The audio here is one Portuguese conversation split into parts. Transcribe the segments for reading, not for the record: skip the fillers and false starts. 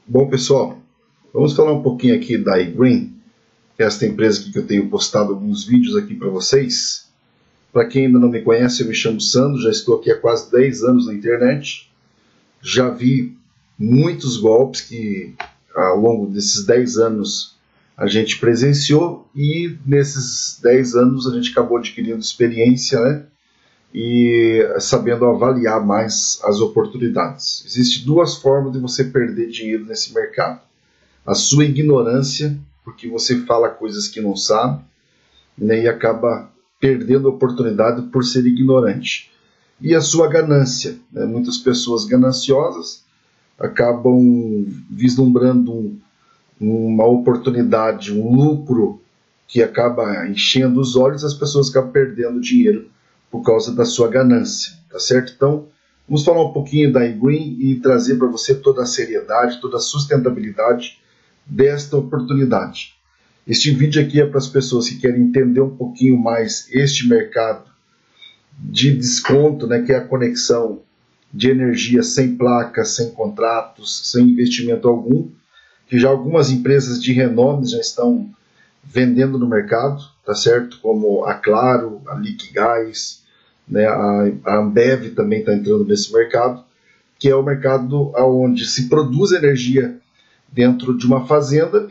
Bom, pessoal, vamos falar um pouquinho aqui da iGreen, que é esta empresa aqui que eu tenho postado alguns vídeos aqui para vocês. Para quem ainda não me conhece, eu me chamo Sandro, já estou aqui há quase 10 anos na internet. Já vi muitos golpes que ao longo desses 10 anos a gente presenciou e nesses 10 anos a gente acabou adquirindo experiência, né? E sabendo avaliar mais as oportunidades. Existem duas formas de você perder dinheiro nesse mercado. A sua ignorância, porque você fala coisas que não sabe, né, e acaba perdendo a oportunidade por ser ignorante. E a sua ganância, né? Muitas pessoas gananciosas acabam vislumbrando uma oportunidade, um lucro que acaba enchendo os olhos, as pessoas acabam perdendo dinheiro por causa da sua ganância, tá certo? Então, vamos falar um pouquinho da iGreen e trazer para você toda a seriedade, toda a sustentabilidade desta oportunidade. Este vídeo aqui é para as pessoas que querem entender um pouquinho mais este mercado de desconto, né, que é a conexão de energia sem placas, sem contratos, sem investimento algum, que já algumas empresas de renome já estão vendendo no mercado, tá certo? Como a Claro, a Liquigás, né? A Ambev também está entrando nesse mercado, que é o mercado onde se produz energia dentro de uma fazenda.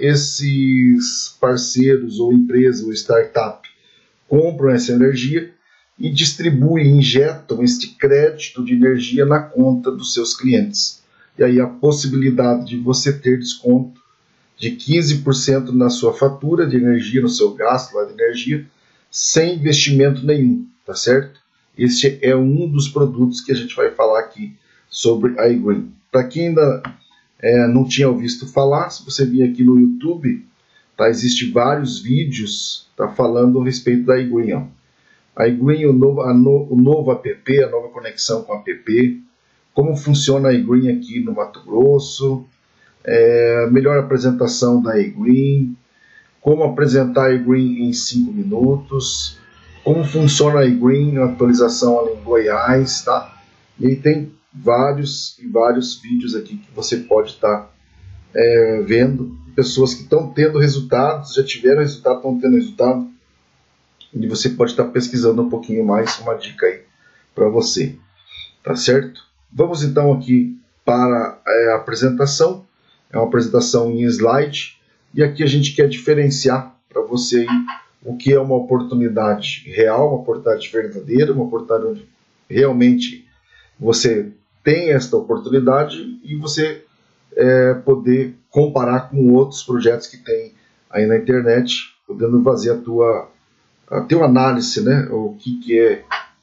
Esses parceiros ou empresas ou startup compram essa energia e distribuem, injetam este crédito de energia na conta dos seus clientes. E aí a possibilidade de você ter desconto de 15% na sua fatura de energia, no seu gasto lá de energia, sem investimento nenhum, tá certo? Este é um dos produtos que a gente vai falar aqui sobre a iGreen. Para quem ainda não tinha ouvido falar, se você vir aqui no YouTube, tá, existem vários vídeos tá, falando a respeito da iGreen. Ó. A iGreen, o novo app, a nova conexão com o app, como funciona a iGreen aqui no Mato Grosso, melhor apresentação da iGreen, como apresentar a iGreen em 5 minutos, como funciona a iGreen, a atualização ali em Goiás, tá? E aí tem vários vídeos aqui que você pode estar vendo, pessoas que estão tendo resultados, já tiveram resultado, estão tendo resultado, e você pode estar pesquisando um pouquinho mais, uma dica aí para você, tá certo? Vamos então aqui para a apresentação. É uma apresentação em slide, e aqui a gente quer diferenciar para você aí o que é uma oportunidade real, uma oportunidade verdadeira, uma oportunidade onde realmente você tem esta oportunidade e você poder comparar com outros projetos que tem aí na internet, podendo fazer a tua análise, né? O que é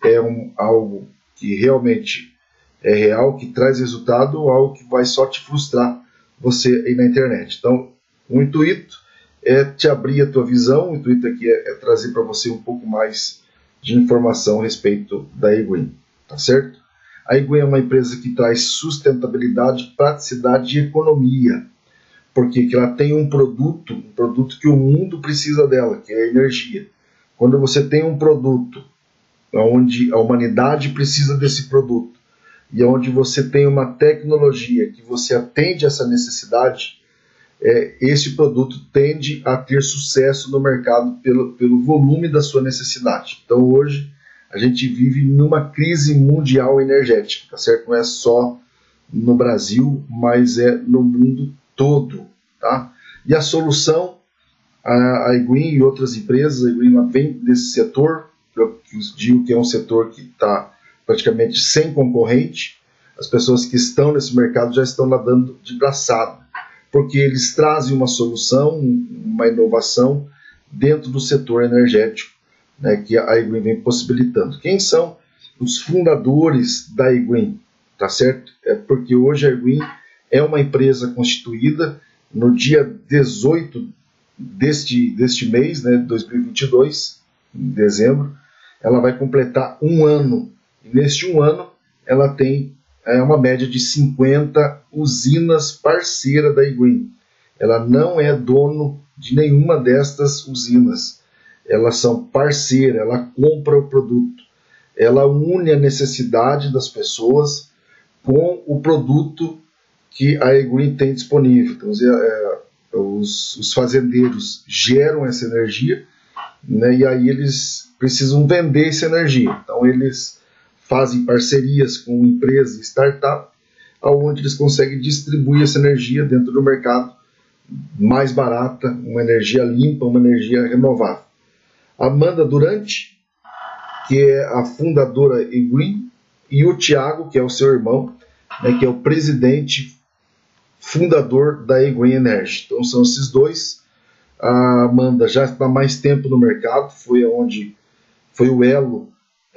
algo que realmente é real, que traz resultado, ou algo que vai só te frustrar você aí na internet. Então, o intuito é te abrir a tua visão, o intuito aqui é trazer para você um pouco mais de informação a respeito da iGreen, tá certo? A iGreen é uma empresa que traz sustentabilidade, praticidade e economia, porque ela tem um produto que o mundo precisa dela, que é a energia. Quando você tem um produto onde a humanidade precisa desse produto, e onde você tem uma tecnologia que você atende essa necessidade, esse produto tende a ter sucesso no mercado pelo volume da sua necessidade. Então hoje a gente vive numa crise mundial energética, tá certo? Não é só no Brasil, mas é no mundo todo, tá? E a solução, a iGreen e outras empresas, a iGreen vem desse setor, eu digo que é um setor que está praticamente sem concorrente. As pessoas que estão nesse mercado já estão nadando de braçada, porque eles trazem uma solução, uma inovação dentro do setor energético, né, que a iGreen vem possibilitando. Quem são os fundadores da iGreen? Tá certo? É porque hoje a iGreen é uma empresa constituída no dia 18 deste mês, né, 2022, em dezembro, ela vai completar um ano. E neste um ano, ela tem uma média de 50 usinas parceiras da iGreen. Ela não é dono de nenhuma destas usinas. Elas são parceiras, ela compra o produto. Ela une a necessidade das pessoas com o produto que a eGreen tem disponível. Então, os fazendeiros geram essa energia, né, e aí eles precisam vender essa energia. Então, eles fazem parcerias com empresas e startups, onde eles conseguem distribuir essa energia dentro do mercado mais barata, uma energia limpa, uma energia renovável. A Amanda Durante, que é a fundadora eGreen, e o Thiago, que é o seu irmão, né, que é o presidente fundador da eGreen Energy. Então são esses dois. A Amanda já está há mais tempo no mercado, foi o elo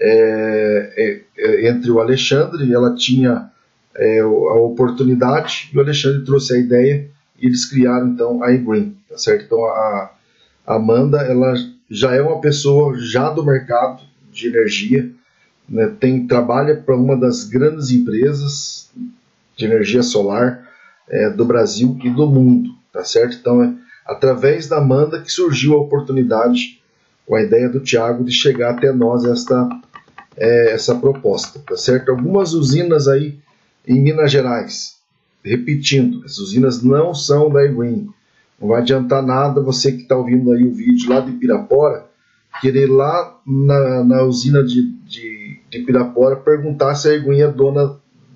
entre o Alexandre, e ela tinha a oportunidade, e o Alexandre trouxe a ideia, e eles criaram então a eGreen, tá certo? Então a Amanda, ela já é uma pessoa já do mercado de energia, né, trabalha para uma das grandes empresas de energia solar do Brasil e do mundo, tá certo? Então é através da Amanda que surgiu a oportunidade, com a ideia do Thiago, de chegar até nós essa proposta, tá certo? Algumas usinas aí em Minas Gerais, repetindo, as usinas não são da eGreen. Não vai adiantar nada você que está ouvindo aí o vídeo lá de Pirapora, querer ir lá na usina de Pirapora perguntar se a eGreen é dona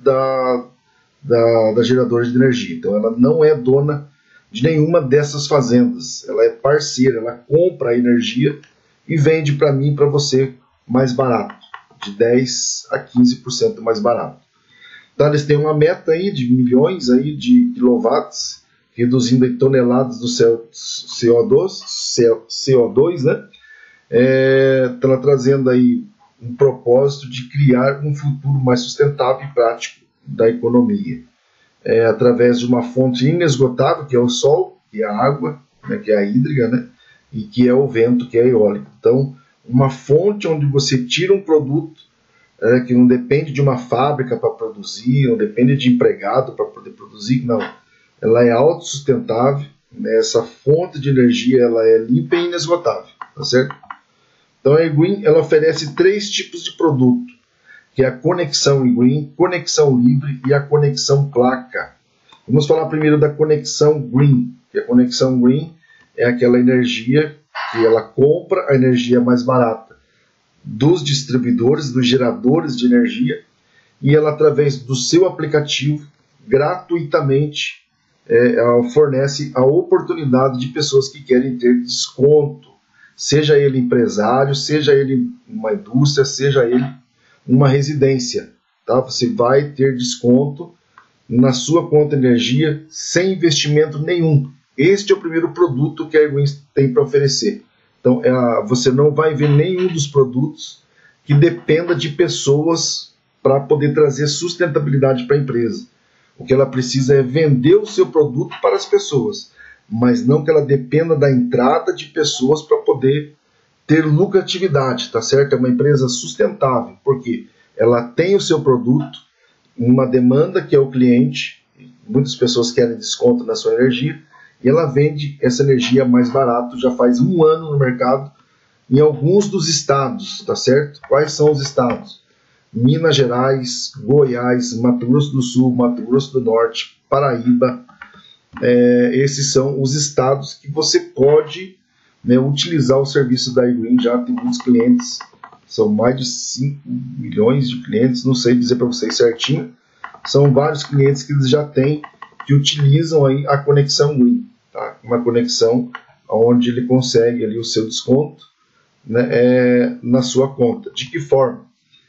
da geradora de energia. Então ela não é dona de nenhuma dessas fazendas. Ela é parceira, ela compra a energia e vende para mim e para você mais barato, de 10 a 15% mais barato. Então eles têm uma meta aí de milhões aí de quilowatts, reduzindo em toneladas do CO2, né? Está trazendo aí um propósito de criar um futuro mais sustentável e prático da economia, através de uma fonte inesgotável, que é o sol, que é a água, né, que é a hídrica, né, e que é o vento, que é a eólica. Então, uma fonte onde você tira um produto que não depende de uma fábrica para produzir, não depende de empregado para poder produzir, não. Ela é autossustentável, né, essa fonte de energia ela é limpa e inesgotável, tá certo? Então a eGreen ela oferece 3 tipos de produto, que é a conexão eGreen, conexão livre e a conexão placa. Vamos falar primeiro da conexão Green, que a conexão Green é aquela energia que ela compra a energia mais barata dos distribuidores, dos geradores de energia, e ela, através do seu aplicativo, gratuitamente ela fornece a oportunidade de pessoas que querem ter desconto, seja ele empresário, seja ele uma indústria, seja ele uma residência, tá? Você vai ter desconto na sua conta de energia sem investimento nenhum. Este é o primeiro produto que a eGreen tem para oferecer. Então, você não vai ver nenhum dos produtos que dependa de pessoas para poder trazer sustentabilidade para a empresa. O que ela precisa é vender o seu produto para as pessoas, mas não que ela dependa da entrada de pessoas para poder ter lucratividade, tá certo? É uma empresa sustentável, porque ela tem o seu produto, uma demanda que é o cliente, muitas pessoas querem desconto na sua energia, e ela vende essa energia mais barato, já faz 1 ano no mercado, em alguns dos estados, tá certo? Quais são os estados? Minas Gerais, Goiás, Mato Grosso do Sul, Mato Grosso do Norte, Paraíba. Esses são os estados que você pode, né, utilizar o serviço da eGreen. Já tem muitos clientes, são mais de 5 milhões de clientes, não sei dizer para vocês certinho, são vários clientes que eles já têm, que utilizam aí a conexão Green, tá? Uma conexão onde ele consegue ali o seu desconto, né, na sua conta. De que forma?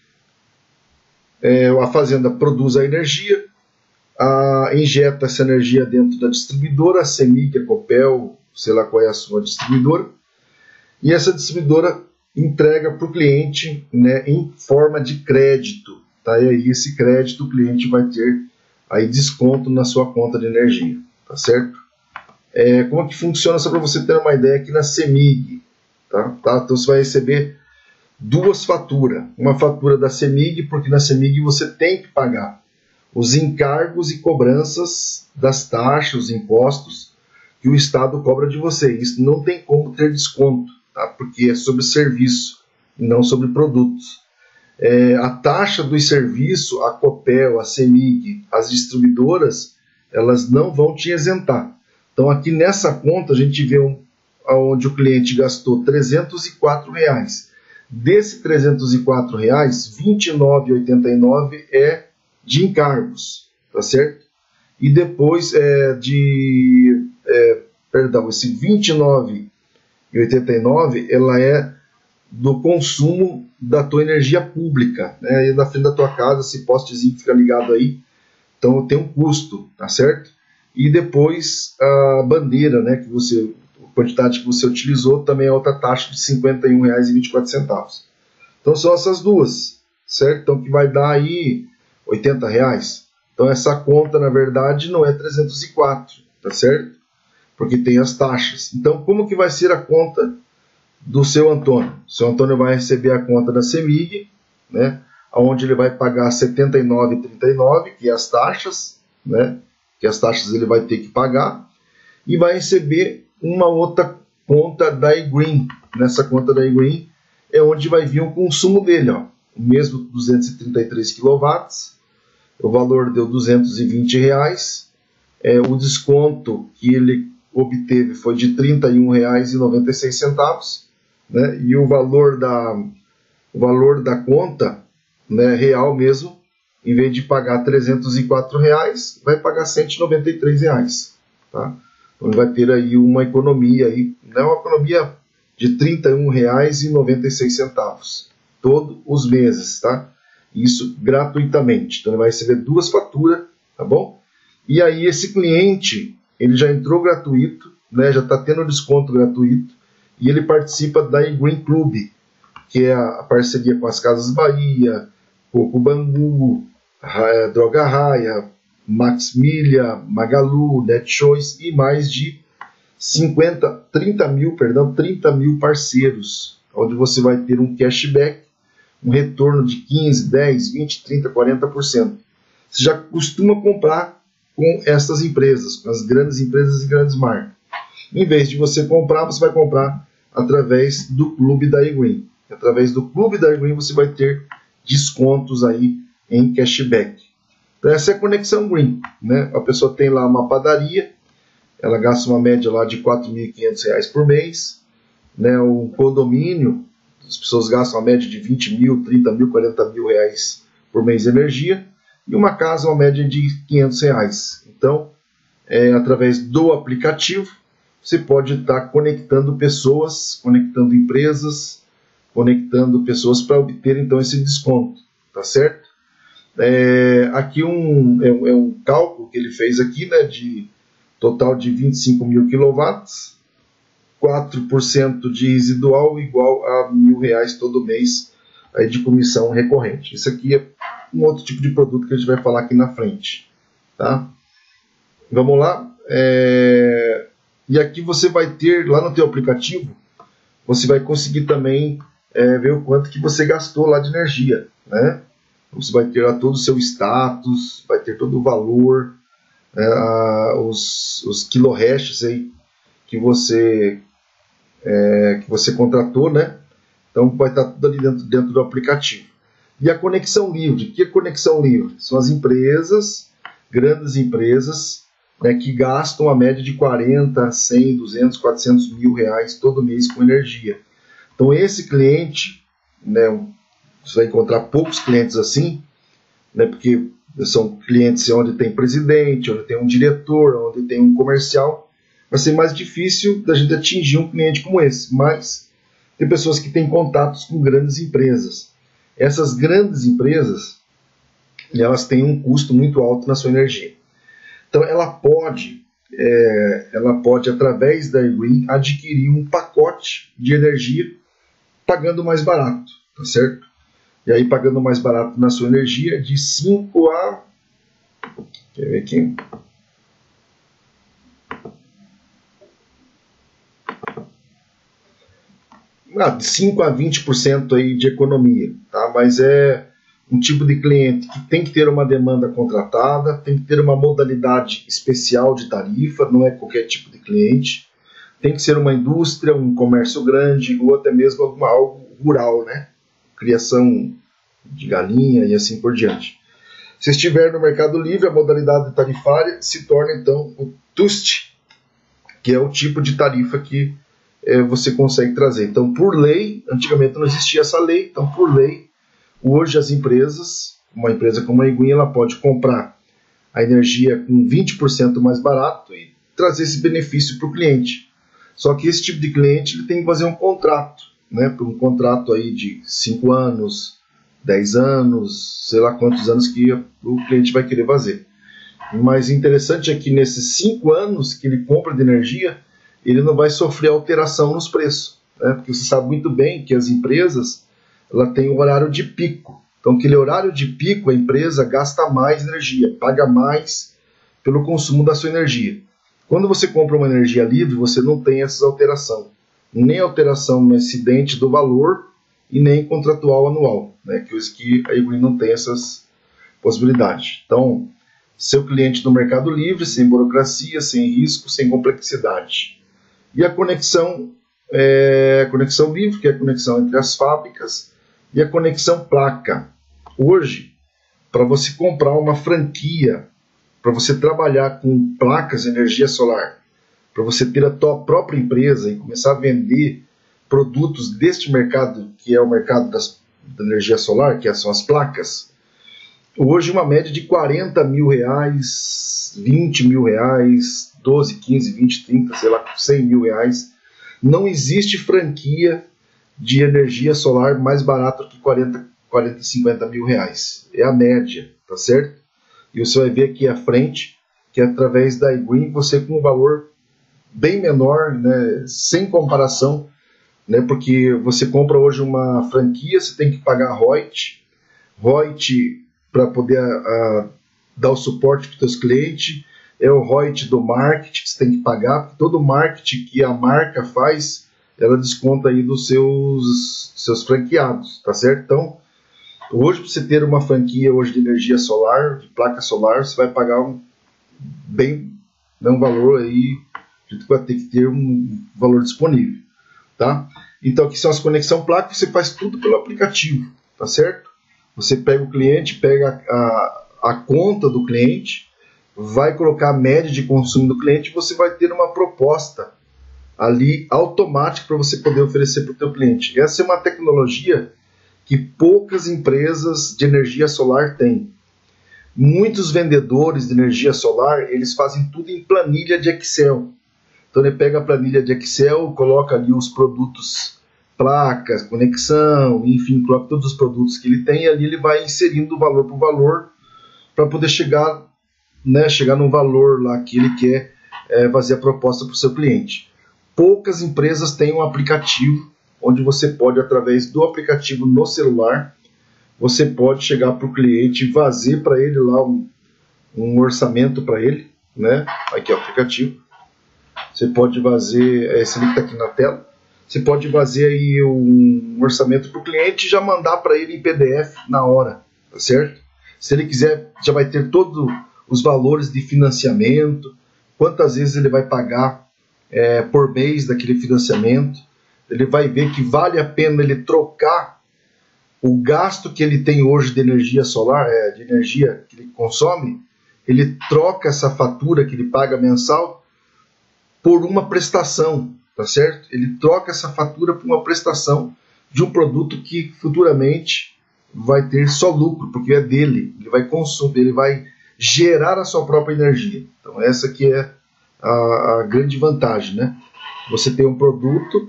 A fazenda produz a energia, injeta essa energia dentro da distribuidora, a CEMIG, a Copel, sei lá qual é a sua distribuidora, e essa distribuidora entrega para o cliente, né, em forma de crédito, tá? E aí esse crédito o cliente vai ter aí desconto na sua conta de energia, tá certo? Como que funciona, só para você ter uma ideia, aqui na CEMIG, tá? Então você vai receber 2 faturas, uma fatura da CEMIG, porque na CEMIG você tem que pagar os encargos e cobranças das taxas, os impostos que o Estado cobra de você. Isso não tem como ter desconto, tá? Porque é sobre serviço e não sobre produtos. A taxa do serviço, a Copel, a CEMIG, as distribuidoras, elas não vão te isentar. Então aqui nessa conta a gente vê onde o cliente gastou R$ 304. Desse R$ 304, R$ 29,89 é de encargos, tá certo? E depois esse R$ 29,89 ela é do consumo da tua energia pública, né? E na frente da tua casa, esse postezinho fica ligado aí, então tem um custo, tá certo? E depois a bandeira, né, a quantidade que você utilizou também é outra taxa de R$ 51,24. Então são essas duas, certo? Então que vai dar aí R$ 80. Então essa conta na verdade não é 304, tá certo? Porque tem as taxas. Então como que vai ser a conta do seu Antônio? O seu Antônio vai receber a conta da CEMIG, né, onde ele vai pagar R$ 79,39, que é as taxas, né, que as taxas ele vai ter que pagar, e vai receber uma outra conta da eGreen. Nessa conta da eGreen é onde vai vir o consumo dele, ó, o mesmo 233 kW, o valor deu R$ 220, o desconto que ele obteve foi de R$ 31,96, né? E o valor da conta, né, real mesmo, em vez de pagar R$ 304, vai pagar R$ 193, tá? Então ele vai ter aí uma economia, aí, né, uma economia de R$ 31,96 todos os meses, tá? Isso gratuitamente. Então ele vai receber duas faturas, tá bom? E aí esse cliente, ele já entrou gratuito, né, já está tendo desconto gratuito, e ele participa da eGreen Club, que é a parceria com as Casas Bahia, Coco Bangu, Droga Raia, Max Milha, Magalu, NetChoice e mais de 30 mil parceiros, onde você vai ter um cashback, um retorno de 15, 10, 20, 30, 40%. Você já costuma comprar com essas empresas, com as grandes empresas e grandes marcas. Em vez de você comprar, você vai comprar através do clube da eGreen. Através do clube da eGreen você vai ter descontos aí em cashback. Então essa é a conexão Green, né? A pessoa tem lá uma padaria, ela gasta uma média lá de R$ 4.500 por mês, né? O condomínio, as pessoas gastam uma média de 20 mil, 30 mil, 40 mil reais por mês de energia, e uma casa uma média de R$ 500. Então, através do aplicativo, você pode estar conectando pessoas, conectando empresas, conectando pessoas para obter então esse desconto, tá certo? Aqui é um cálculo que ele fez aqui, né, de total de 25 mil kW, 4% de residual igual a R$ 1.000 todo mês aí de comissão recorrente. Isso aqui é um outro tipo de produto que a gente vai falar aqui na frente, tá? Vamos lá. E aqui você vai ter, lá no teu aplicativo, você vai conseguir também ver o quanto que você gastou lá de energia, né? Você vai ter lá todo o seu status, vai ter todo o valor, os quilowatts aí que você contratou, né? Então vai estar tudo ali dentro do aplicativo. E a conexão livre. O que é conexão livre? São as empresas, grandes empresas, né, que gastam a média de 40, 100, 200, 400 mil reais todo mês com energia. Então esse cliente, né, você vai encontrar poucos clientes assim, né, porque são clientes onde tem presidente, onde tem um diretor, onde tem um comercial. Vai ser mais difícil da gente atingir um cliente como esse, mas tem pessoas que têm contatos com grandes empresas. Essas grandes empresas, elas têm um custo muito alto na sua energia. Então ela pode através da eGreen, adquirir um pacote de energia pagando mais barato, tá certo? E aí pagando mais barato na sua energia de 5 a... Quer ver aqui? De 5 a 20% aí de economia, tá? Mas é um tipo de cliente que tem que ter uma demanda contratada, tem que ter uma modalidade especial de tarifa, não é qualquer tipo de cliente, tem que ser uma indústria, um comércio grande ou até mesmo algo rural, né? Criação de galinha e assim por diante. Se estiver no Mercado Livre, a modalidade tarifária se torna então o TUST, que é o tipo de tarifa que você consegue trazer. Então, por lei, antigamente não existia essa lei, então por lei, hoje as empresas, uma empresa como a eGreen, ela pode comprar a energia com 20% mais barato e trazer esse benefício para o cliente. Só que esse tipo de cliente ele tem que fazer um contrato, né? Um contrato aí de 5 anos, 10 anos, sei lá quantos anos que o cliente vai querer fazer. Mas interessante é que nesses 5 anos que ele compra de energia, ele não vai sofrer alteração nos preços, né? Porque você sabe muito bem que as empresas ela têm um horário de pico. Então, aquele horário de pico, a empresa gasta mais energia, paga mais pelo consumo da sua energia. Quando você compra uma energia livre, você não tem essa alteração. Nem alteração no excedente do valor e nem contratual anual, né? Que a eGreen não tem essas possibilidades. Então, seu cliente no Mercado Livre, sem burocracia, sem risco, sem complexidade. E a conexão livre, que é a conexão entre as fábricas, e a conexão placa. Hoje, para você comprar uma franquia, para você trabalhar com placas de energia solar, para você ter a tua própria empresa e começar a vender produtos deste mercado, que é o mercado da energia solar, que são as placas, hoje uma média de R$40 mil, R$20 mil, 12, 15, 20, 30, sei lá, R$100 mil. Não existe franquia de energia solar mais barata que 40, 50 mil reais. É a média, tá certo? E você vai ver aqui à frente que através da eGreen você com um valor bem menor, né, sem comparação, né, porque você compra hoje uma franquia, você tem que pagar royalty para poder dar o suporte para os seus clientes, é o royalty do marketing que você tem que pagar, porque todo o marketing que a marca faz, ela desconta aí dos seus franqueados, tá certo? Então, hoje para você ter uma franquia hoje de energia solar, de placa solar, você vai pagar um valor aí, a gente vai ter que ter um valor disponível, tá? Então aqui são as conexões placa, você faz tudo pelo aplicativo, tá certo? Você pega o cliente, pega a conta do cliente, vai colocar a média de consumo do cliente e você vai ter uma proposta ali automática para você poder oferecer para o teu cliente. Essa é uma tecnologia que poucas empresas de energia solar têm. Muitos vendedores de energia solar, eles fazem tudo em planilha de Excel. Então ele pega a planilha de Excel, coloca ali os produtos, placas, conexão, enfim, coloca todos os produtos que ele tem e ali ele vai inserindo valor por valor para poder chegar num valor lá que ele quer fazer a proposta para o seu cliente. Poucas empresas têm um aplicativo onde você pode, através do aplicativo no celular, você pode chegar para o cliente e fazer para ele lá um orçamento para ele, né? Aqui é o aplicativo. Você pode fazer, esse link está aqui na tela, você pode fazer aí um orçamento para o cliente e já mandar para ele em PDF na hora, tá certo? Se ele quiser, já vai ter todos os valores de financiamento, quantas vezes ele vai pagar por mês daquele financiamento, ele vai ver que vale a pena ele trocar o gasto que ele tem hoje de energia solar, de energia que ele consome, ele troca essa fatura que ele paga mensal por uma prestação, tá certo? Ele troca essa fatura por uma prestação de um produto que futuramente vai ter só lucro, porque é dele, ele vai consumir, ele vai gerar a sua própria energia. Então essa que é a grande vantagem, né? Você tem um produto,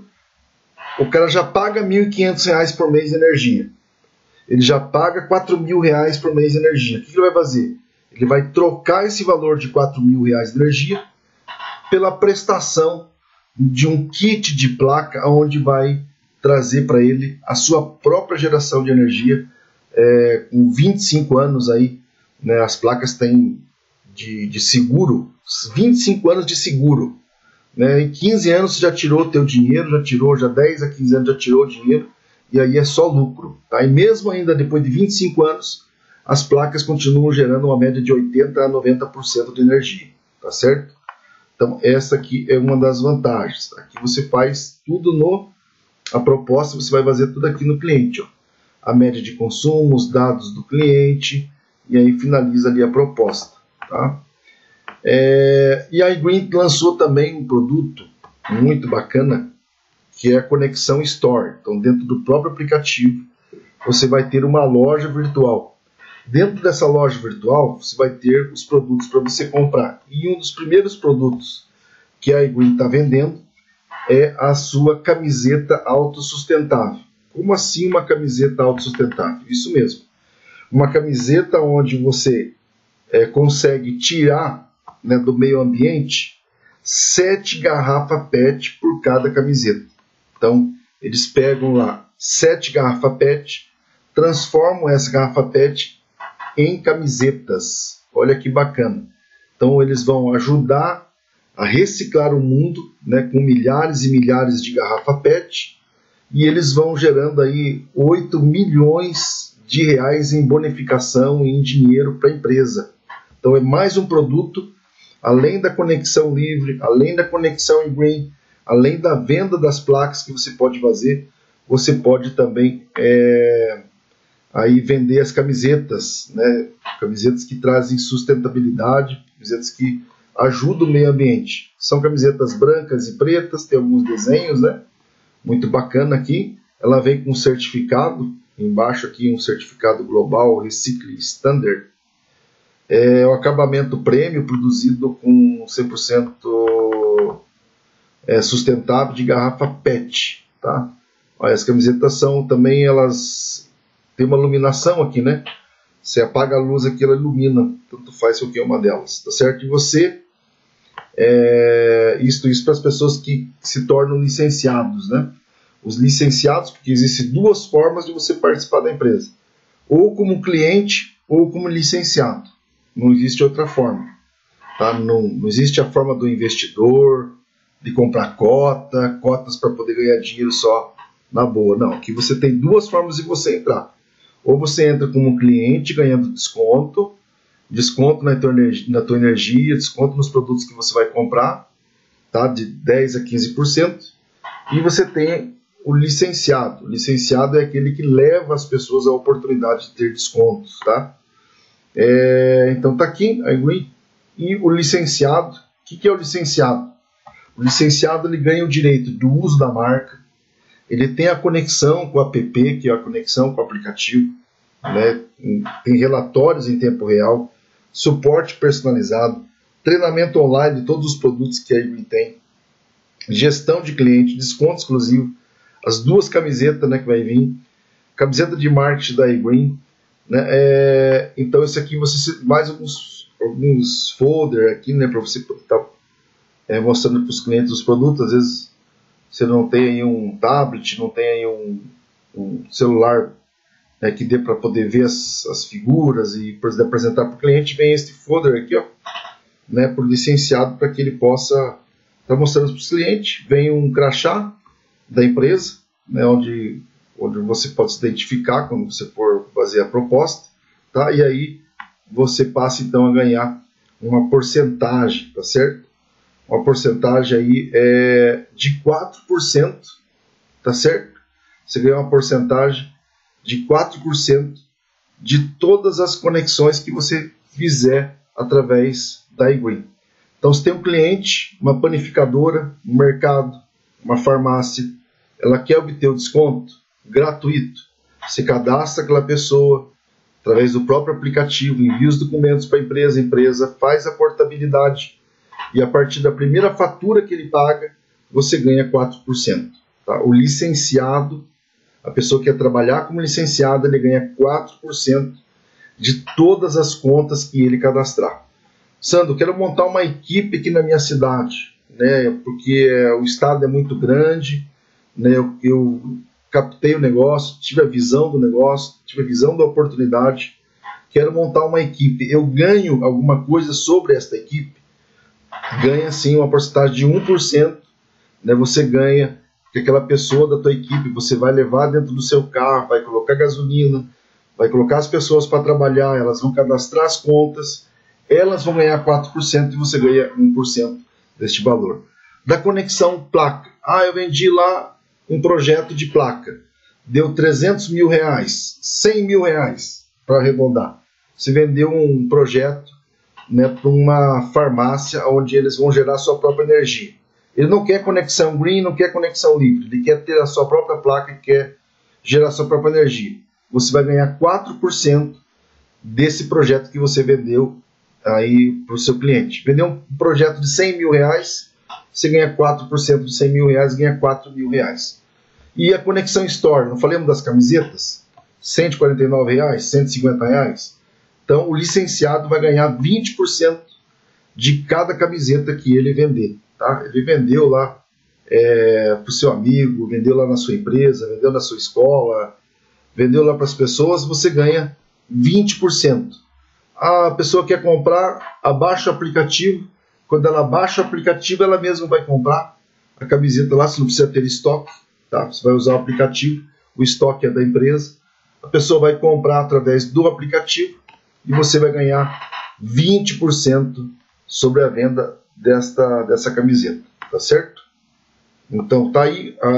o cara já paga R$1.500 por mês de energia, ele já paga R$4.000 por mês de energia. O que ele vai fazer? Ele vai trocar esse valor de R$4.000 de energia pela prestação de um kit de placa, onde vai trazer para ele a sua própria geração de energia. Com 25 anos aí, né, as placas têm de seguro, 25 anos de seguro, né, em 15 anos você já tirou o teu dinheiro, já 10 a 15 anos já tirou o dinheiro, e aí é só lucro, tá? E mesmo ainda depois de 25 anos, as placas continuam gerando uma média de 80 a 90% de energia, tá certo? Então essa aqui é uma das vantagens. Aqui você faz tudo a proposta, você vai fazer tudo aqui no cliente, ó. A média de consumo, os dados do cliente, e aí finaliza ali a proposta, tá? E a iGreen lançou também um produto muito bacana, que é a Conexão Store. Então, dentro do próprio aplicativo, você vai ter uma loja virtual. Dentro dessa loja virtual, você vai ter os produtos para você comprar. E um dos primeiros produtos que a iGreen está vendendo é a sua camiseta autossustentável. Como assim uma camiseta autossustentável? Isso mesmo. Uma camiseta onde você consegue tirar, né, do meio ambiente 7 garrafas PET por cada camiseta. Então, eles pegam lá 7 garrafas PET, transformam essa garrafa PET em camisetas. Olha que bacana. Então, eles vão ajudar a reciclar o mundo, né, com milhares e milhares de garrafa PET, e eles vão gerando aí 8 milhões de reais em bonificação e em dinheiro para a empresa. Então, é mais um produto, além da conexão livre, além da conexão iGreen, além da venda das placas que você pode fazer, você pode também aí vender as camisetas, né? Camisetas que trazem sustentabilidade, camisetas que ajudam o meio ambiente. São camisetas brancas e pretas, tem alguns desenhos, né? Muito bacana aqui. Ela vem com um certificado, embaixo aqui um certificado global Recycle Standard. É o acabamento prêmio produzido com 100% sustentável de garrafa PET, tá? Olha, as camisetas são também, elas têm uma iluminação aqui, né? Você apaga a luz aqui, ela ilumina, tanto faz qualquer uma delas, tá certo? E você, isso para as pessoas que se tornam licenciados, né? Os licenciados, porque existem duas formas de você participar da empresa, ou como cliente ou como licenciado. Não existe outra forma, tá? Não existe a forma do investidor, de comprar cotas para poder ganhar dinheiro só na boa. Não, aqui você tem duas formas de você entrar. Ou você entra como cliente ganhando desconto na tua energia, desconto nos produtos que você vai comprar, tá? De 10% a 15%. E você tem o licenciado. O licenciado é aquele que leva as pessoas à oportunidade de ter descontos, tá? Então tá aqui a iGreen. E o licenciado, o que é o licenciado? O licenciado, ele ganha o direito do uso da marca, ele tem a conexão com o app, que é a conexão com o aplicativo, né? Tem relatórios em tempo real, suporte personalizado, treinamento online de todos os produtos que a iGreen tem, gestão de cliente, desconto exclusivo, as duas camisetas, né, que vai vir, camiseta de marketing da iGreen, né? Então isso aqui, você mais alguns folders aqui, né, para você estar mostrando para os clientes os produtos. Às vezes você não tem aí um tablet, não tem aí um celular, né, que dê para poder ver as figuras e apresentar para o cliente. Vem este folder aqui, ó, né, por licenciado, para que ele possa estar mostrando para os clientes. Vem um crachá da empresa, né, onde você pode se identificar quando você for fazer a proposta, tá? E aí você passa então a ganhar uma porcentagem, tá certo? Uma porcentagem aí de 4%, tá certo? Você ganha uma porcentagem de 4% de todas as conexões que você fizer através da iGreen. Então, se tem um cliente, uma panificadora, um mercado, uma farmácia, ela quer obter o desconto gratuito, você cadastra aquela pessoa através do próprio aplicativo, envia os documentos para a empresa faz a portabilidade, e a partir da primeira fatura que ele paga, você ganha 4%. Tá? O licenciado, a pessoa que quer trabalhar como licenciado, ele ganha 4% de todas as contas que ele cadastrar. Sandro, quero montar uma equipe aqui na minha cidade, né, porque o estado é muito grande, né, eu captei o negócio, tive a visão do negócio, tive a visão da oportunidade, quero montar uma equipe. Eu ganho alguma coisa sobre esta equipe? Ganha sim uma porcentagem de 1%, né, você ganha que aquela pessoa da tua equipe, você vai levar dentro do seu carro, vai colocar gasolina, vai colocar as pessoas para trabalhar, elas vão cadastrar as contas, elas vão ganhar 4% e você ganha 1% deste valor. Da conexão placa. Eu vendi lá um projeto de placa, deu 300 mil reais, 100 mil reais para arredondar. Você vendeu um projeto, né, para uma farmácia onde eles vão gerar a sua própria energia. Ele não quer conexão green, não quer conexão livre, ele quer ter a sua própria placa e quer gerar a sua própria energia. Você vai ganhar 4% desse projeto que você vendeu aí para o seu cliente. Vendeu um projeto de 100 mil reais, você ganha 4% de 100 mil reais, ganha 4 mil reais. E a conexão store, não falamos das camisetas? 149 reais, 150 reais. Então o licenciado vai ganhar 20% de cada camiseta que ele vender. Tá? Ele vendeu lá para o seu amigo, vendeu lá na sua empresa, vendeu na sua escola, vendeu lá para as pessoas, você ganha 20%. A pessoa quer comprar, abaixa o aplicativo. Quando ela baixa o aplicativo, ela mesma vai comprar a camiseta lá, você não precisa ter estoque. Tá? Você vai usar o aplicativo, o estoque é da empresa. A pessoa vai comprar através do aplicativo e você vai ganhar 20% sobre a venda dessa camiseta, tá certo? Então tá aí a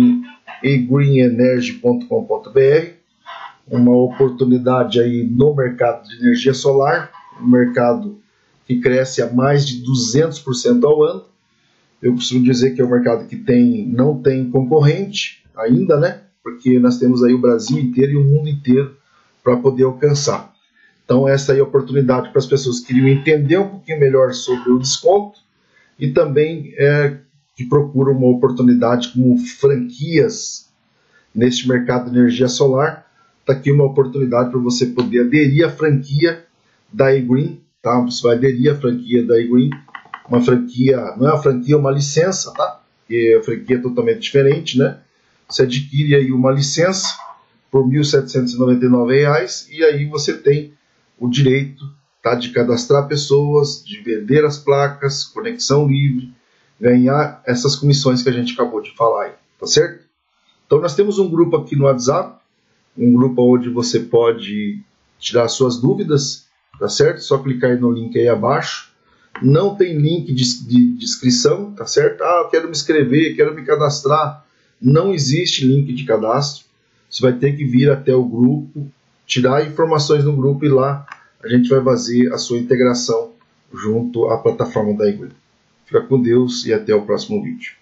egreenenergy.com.br, uma oportunidade aí no mercado de energia solar, um mercado que cresce a mais de 200% ao ano. Eu costumo dizer que é um mercado que não tem concorrente ainda, né? Porque nós temos aí o Brasil inteiro e o mundo inteiro para poder alcançar. Então essa aí é a oportunidade para as pessoas que queriam entender um pouquinho melhor sobre o desconto e também que procuram uma oportunidade como franquias neste mercado de energia solar. Está aqui uma oportunidade para você poder aderir à franquia da eGreen, tá? Você vai aderir à franquia da eGreen, uma franquia, não é uma franquia, é uma licença, tá? Porque a franquia é totalmente diferente, né? Você adquire aí uma licença por R$ 1.799 e aí você tem o direito, tá, de cadastrar pessoas, de vender as placas, conexão livre, ganhar essas comissões que a gente acabou de falar aí, tá certo? Então nós temos um grupo aqui no WhatsApp, um grupo onde você pode tirar suas dúvidas, tá certo? Só clicar aí no link aí abaixo. Não tem link de inscrição, tá certo? Ah, eu quero me inscrever, quero me cadastrar. Não existe link de cadastro. Você vai ter que vir até o grupo, tirar informações no grupo e lá a gente vai fazer a sua integração junto à plataforma da eGreen. Fica com Deus e até o próximo vídeo.